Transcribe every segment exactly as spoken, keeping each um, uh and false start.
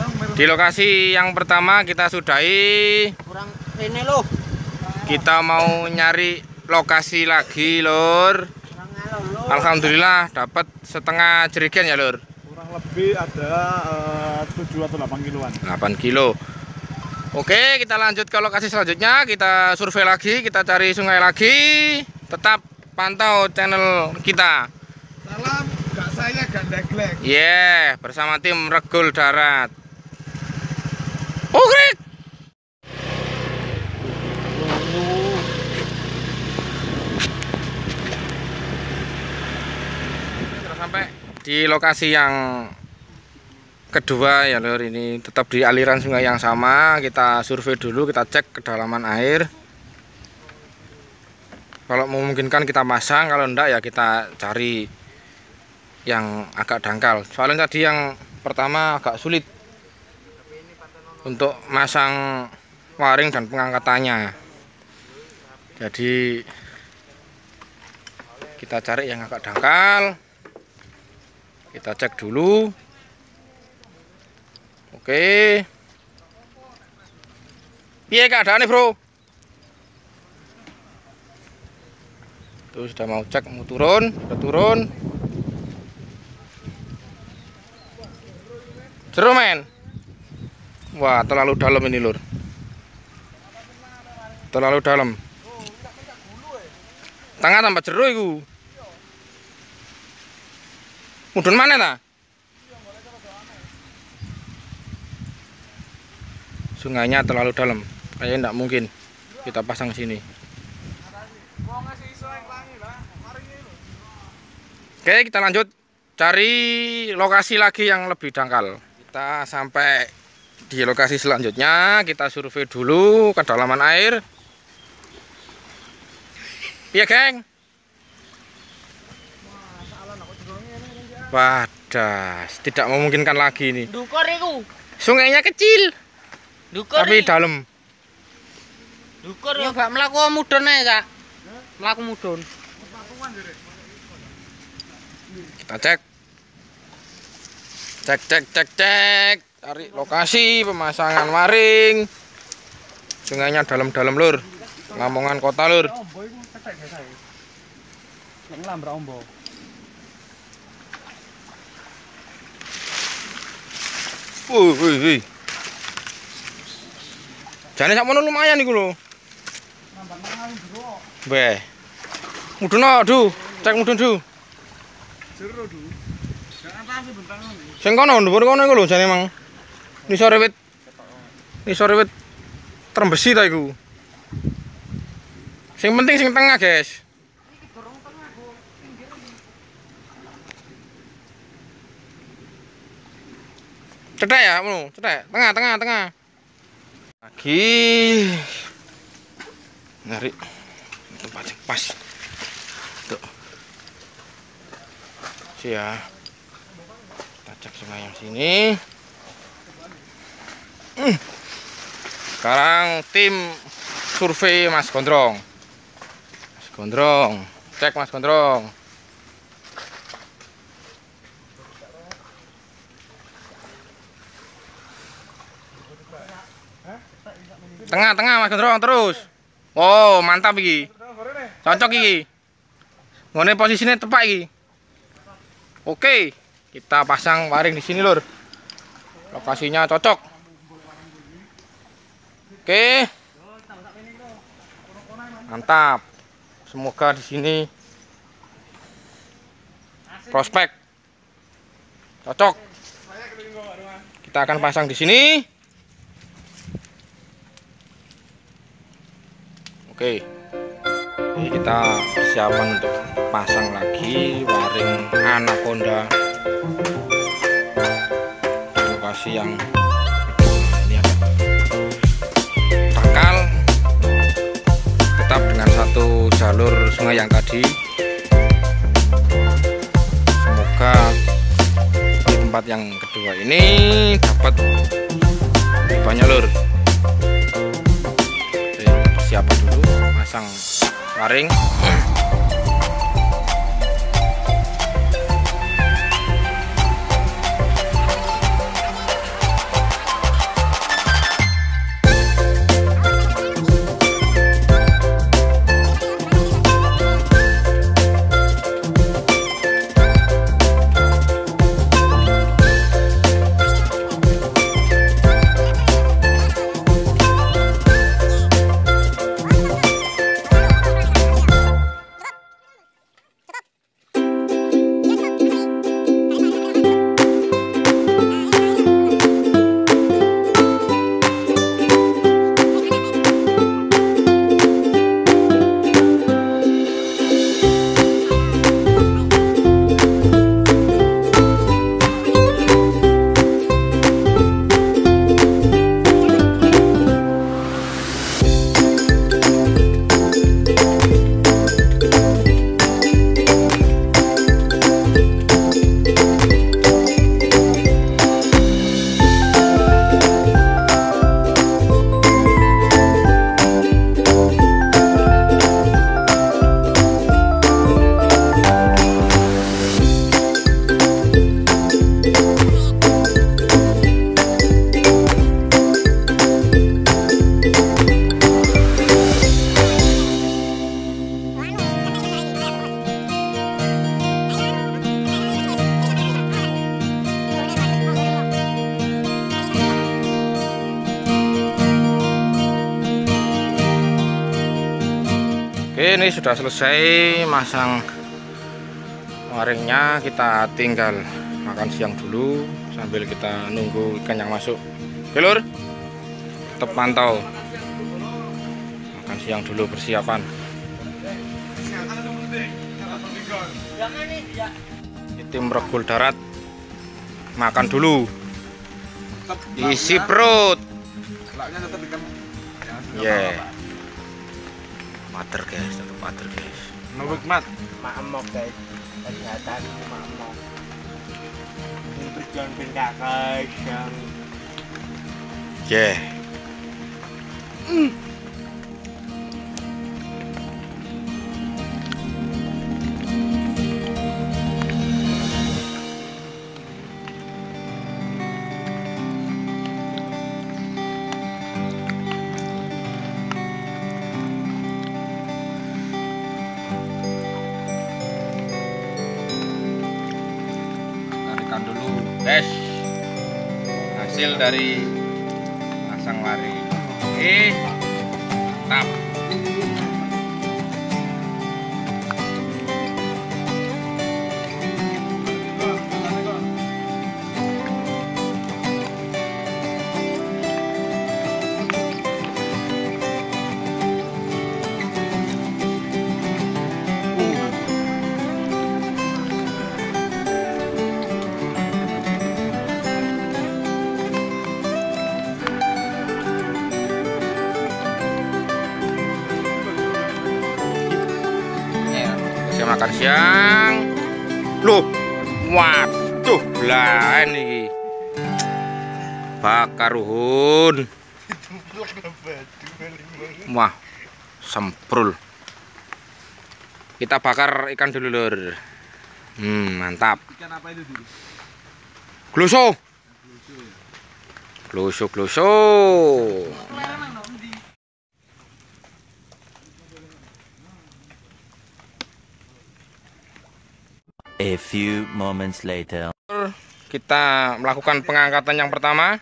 Di lokasi yang pertama kita sudahi. Kurang ini loh. Kita mau nyari lokasi lagi, Lur. Alhamdulillah dapat setengah jerigen ya, Lur. Kurang lebih ada uh, tujuh atau delapan kiloan. delapan kilo. Oke, kita lanjut ke lokasi selanjutnya. Kita survei lagi, kita cari sungai lagi. Tetap pantau channel kita. Salam, gak saya gandaglek. Yeah, bersama tim Regul Darat. Oke. Sudah sampai di lokasi yang kedua ya, Lur. Ini tetap di aliran sungai yang sama. Kita survei dulu, kita cek kedalaman air. Kalau memungkinkan kita pasang, kalau enggak ya kita cari yang agak dangkal. Soalnya tadi yang pertama agak sulit untuk masang waring dan pengangkatannya. Jadi kita cari yang agak dangkal. Kita cek dulu. Oke. Piye keadaannya, Bro? Tuh sudah mau cek, mau turun, sudah turun. Seru, men. Wah, terlalu dalam ini, Lur. Terlalu dalam. Tengah tambah jeru iku. Mudun mana ta? Sungainya terlalu dalam. Kayaknya enggak mungkin kita pasang sini. Oke, kita lanjut cari lokasi lagi yang lebih dangkal. Kita sampai di lokasi selanjutnya, kita survei dulu kedalaman air. Iya, geng. Wadah, tidak memungkinkan lagi ini. Dukur iku. Sungainya kecil, Dukur tapi dalam. Dukur ya gak mlaku mudun ae, Kak. Mlaku mudun. Kita cek. Cek cek cek cek. Cari lokasi pemasangan waring. Sungainya dalam-dalam, Lur. Lamongan kota, Lur. Ombo iku ketek ya saya. Nek nglambrak ombo. Wuh, wuh, wuh. Jane sakmono lumayan iku lho. Nambah nang jero. Beh. Mudun, Du. Cek mudun, Du. Jero, Du. Jangan atas bentang ngono. Sing kono dhuwur kono iku lho jane mang. Nisore wit. Nisore wit trembesi ta iku. Sing penting sing tengah, guys. Iki dorong tengah, Bu. Pinggir iki. Cetek ya, ngono, cetek. Tengah, tengah, tengah. Lagi nyari tempat yang pas. Tuh. Si ya. Kita cek sungai yang sini. Hmm. Sekarang tim survei Mas Gondrong. Mas Gondrong, cek Mas Gondrong. Tengah-tengah Mas Gondrong terus. Wow, mantap iki. Cocok iki. Ngene posisinya tepat iki. Oke, kita pasang waring di sini, Lur. Lokasinya cocok. Oke. Mantap. Semoga di sini prospek cocok. Kita akan pasang di sini. Oke, jadi kita persiapan untuk pasang lagi waring anaconda di lokasi yang ini agak dangkal, tetap dengan satu jalur sungai yang tadi. Semoga di tempat yang kedua ini dapat lebih banyak, Lur. Siapin dulu pasang waring. Oke, ini sudah selesai masang waringnya. Kita tinggal makan siang dulu sambil kita nunggu ikan yang masuk. Oke lur, tetap pantau. Makan siang dulu, persiapan. Tim Regul Darat makan dulu, isi perut. Ya, mater guys, tetap mater guys. Nubuk mat. Maemok guys, kesehatan maemok. Berjuang benda guys yang. Ya. Tarikan dulu, guys. Hasil dari pasang waring. Oke, mantap. Makan siang. Loh, waduh, belahan nih. Bakar ruhun. Wah, semprul. Kita bakar ikan dulu lur. Hmm, mantap. Ikan apa itu dulu? Gluso. Gluso, gluso. A few moments later. Kita melakukan pengangkatan yang pertama.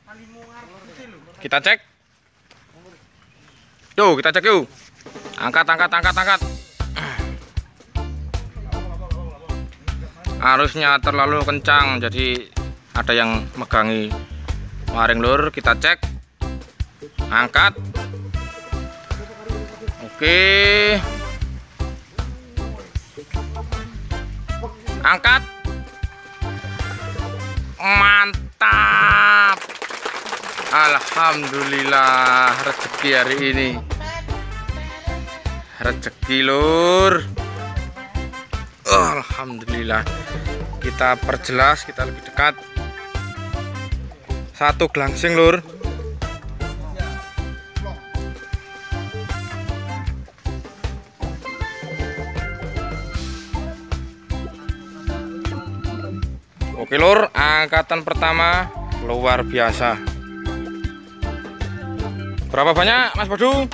Kita cek. Yuk, kita cek yuk. Angkat, angkat, angkat, angkat. Arusnya terlalu kencang, jadi ada yang megangi waring lur. Kita cek. Angkat. Oke. Angkat. Mantap. Alhamdulillah, rezeki hari ini. Rezeki lur. Alhamdulillah. Kita perjelas, kita lebih dekat. Satu gelangsing lur. Oke lur, angkatan pertama luar biasa. Berapa banyak Mas Badu?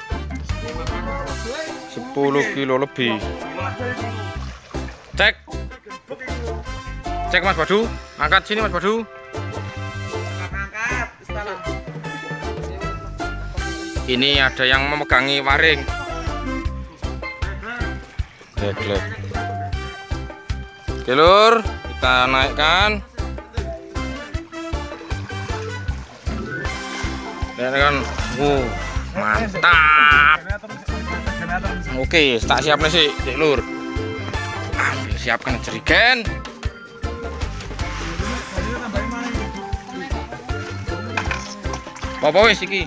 sepuluh kilo lebih. Cek. Cek Mas Badu. Angkat sini Mas Badu. Ini ada yang memegangi waring. Glek-glek. Oke lur, kita naikkan. Lihat kan, uh, mantap. Oke, tak siap nih sih, Cik Lur. Ambil siapkan jerigen. Apa wis iki?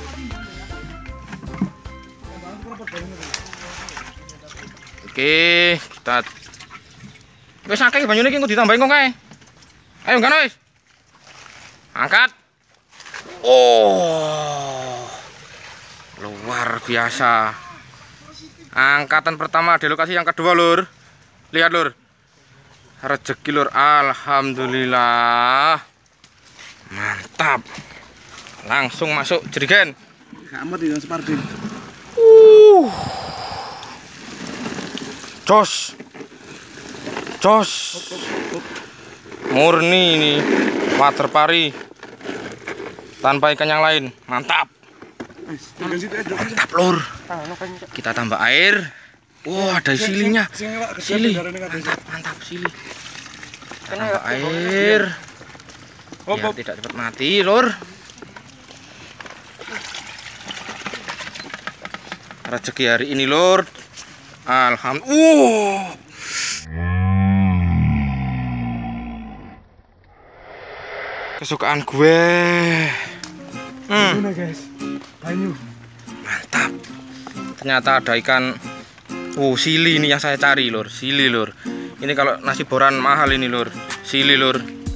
Oke, kita wis akeh banyune iki engko ditambahin kok kae. Ayo kan wis. Angkat. Oh. Luar biasa. Angkatan pertama di lokasi yang kedua, Lur. Lihat, Lur. Rezeki, Lur. Alhamdulillah. Mantap. Langsung masuk jerigen. Kamu tidak seperti Uh. Jos. Jos. Murni ini water pari. Tanpa ikan yang lain. Mantap. Mantap lur. Kita tambah air. Wah, ada silinya. Sili. Mantap, mantap sili. Kita tambah air. Biar tidak cepat mati, lur. Rezeki hari ini, lur. Alhamdulillah. Kesukaan gue. Hmm. guys. Banyu. Mantap. Ternyata ada ikan. Oh, sili ini yang saya cari, lur. Sili, lur. Ini kalau nasi boran mahal ini, lur. Sili, lur.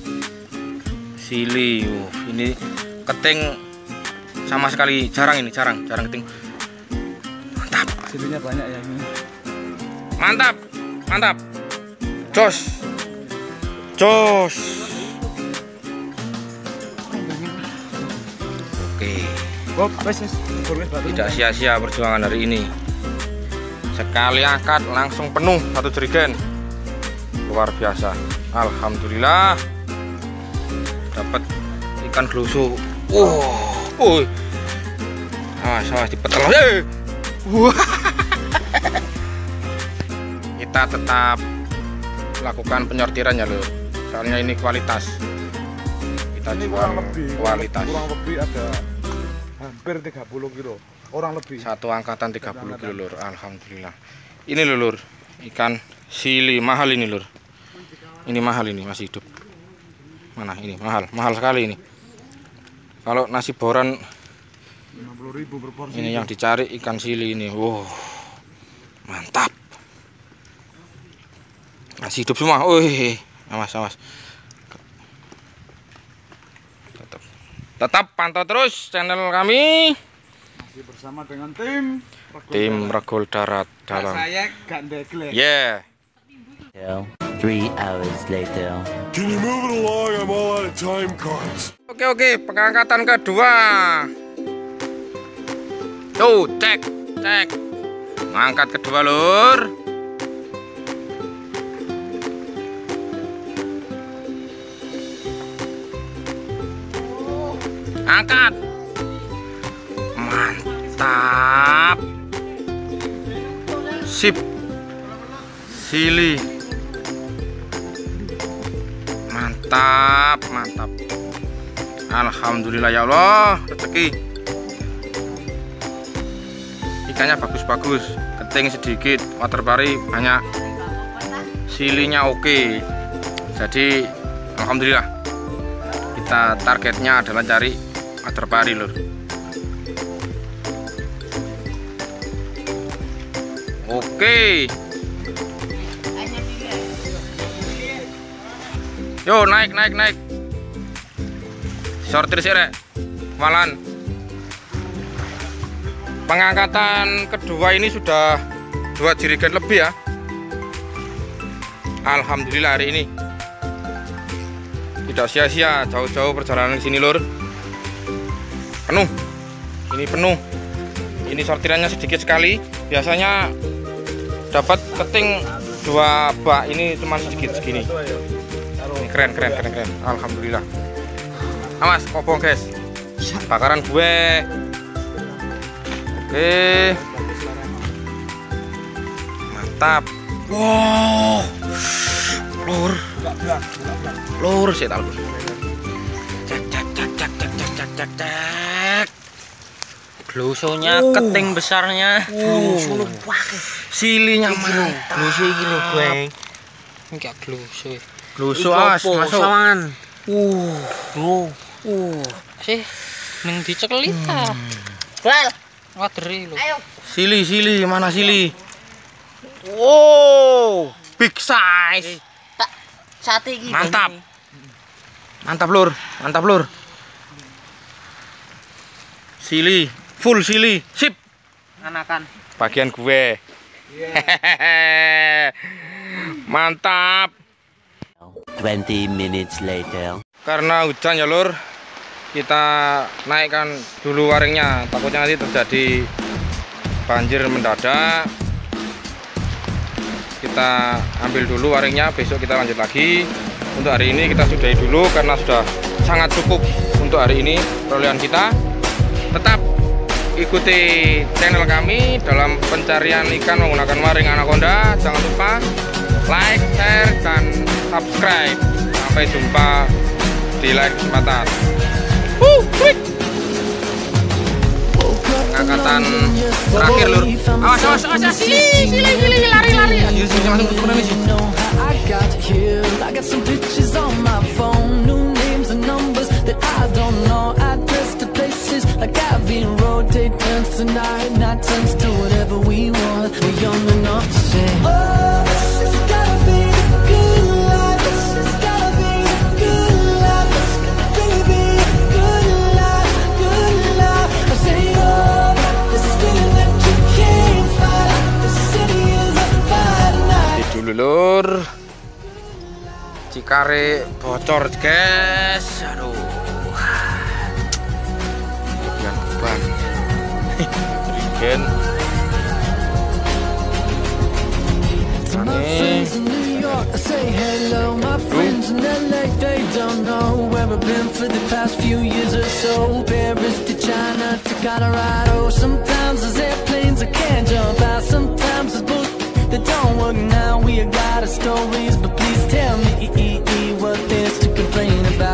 Sili. Oh, ini keting sama sekali jarang ini, jarang, jarang keting. Mantap. Silinya banyak ya ini. Mantap. Mantap. Jos. Jos. Oke. Bob, wes wes. Tidak sia-sia perjuangan hari ini. Sekali angkat langsung penuh satu jerigen. Luar biasa. Alhamdulillah. Dapat ikan gelusu. Wow. Uh. Awas, awas dipetel. Eh. Wah. Kita tetap lakukan penyortiran ya, lur. Soalnya ini kualitas. Kita Ini jual kurang lebih, kualitas. kurang lebih ada hampir tiga puluh kilo. Orang lebih. Satu angkatan tiga puluh kilo, lur. Alhamdulillah. Ini lur, lur. Ikan sili mahal ini, lur. Ini mahal ini, masih hidup. Mana ini? Mahal, mahal sekali ini. Kalau nasi boran lima puluh ribu per porsi. ini yang dicari ikan sili ini. Wow. Mantap. Masih hidup semua. Wih, awas, awas. Tetap, tetap pantau terus channel kami. Masih bersama dengan tim Regol Tim Darat. Regol Darat dalam. Saya gak ndeglek. Yeah. Three hours later. Can you move it along? I'm all out of time cards. Oke oke, pengangkatan kedua. Tuh, cek, cek. Angkat kedua, lur. Angkat. Mantap. Sip. Sili. Mantap, mantap. Alhamdulillah ya Allah, rezeki. Ikannya bagus-bagus, keting sedikit, waterpari banyak, silinya oke. Jadi alhamdulillah. Kita targetnya adalah cari waterpari, lur. Oke. Yo, naik, naik, naik. Sortir sih, rek. Malan. Pengangkatan kedua ini sudah dua jerigen lebih ya. Alhamdulillah hari ini. Tidak sia-sia jauh-jauh perjalanan sini, lur. Penuh. Ini penuh. Ini sortirannya sedikit sekali. Biasanya dapat keting dua bak, ini cuma sedikit segini. Ini keren, keren, keren, keren. Alhamdulillah. Awas, kobong guys. Bakaran gue. Oke. Mantap. Wow. Lur. Lur sih tal. Cek cek cek cek cek cek cek cek cek. Glusunya Oh. keting besarnya. Oh. Silinya mantap. Glusu iki lho, Bang. Enggak glusu. Glusu as masuk. Sawan. Uh. Oh. Uh. Sih ning dicekeli ta. Bal. Waderi lho. Ayo. Sili, sili, mana sili? Wow, big size. Tak sate iki. Mantap. Mantap, lur. Mantap, lur. Sili, full sili. Sip. Anakan. Bagian gue. Mantap. Twenty minutes later. Karena hujan ya, lur. Kita naikkan dulu waringnya, takutnya nanti terjadi banjir mendadak. Kita ambil dulu waringnya, besok kita lanjut lagi. Untuk hari ini kita sudahi dulu karena sudah sangat cukup untuk hari ini perolehan kita. Tetap ikuti channel kami dalam pencarian ikan menggunakan waring anaconda. Jangan lupa like, share, dan subscribe. Sampai jumpa di lain kesempatan. Wuh, Angkatan terakhir lur. Awas awas awas sili sili sili lari lari. Ayo sini masuk ke dalam sini. I got here, I got some pictures on my phone, new names and numbers that I don't know. Address to places like I've been rotate turns to night, night turns to whatever we want. We're young enough to say, oh, this has gotta be the good life. This has gotta be the good life. This could really be a good life, good life. I say, oh, this is feeling that you can't fight. The city is on fire tonight. Dulu lur. Cikare bocor guys. Aduh. Yang keban. Rigen. To my friends in New York, I say hello. My friends in L A, they don't know where I've been for the past few years or so. Paris to China to Colorado. Sometimes there's airplanes I can't jump out. Sometimes there's boats that don't work now. We got our stories, but please tell me what there's to complain about.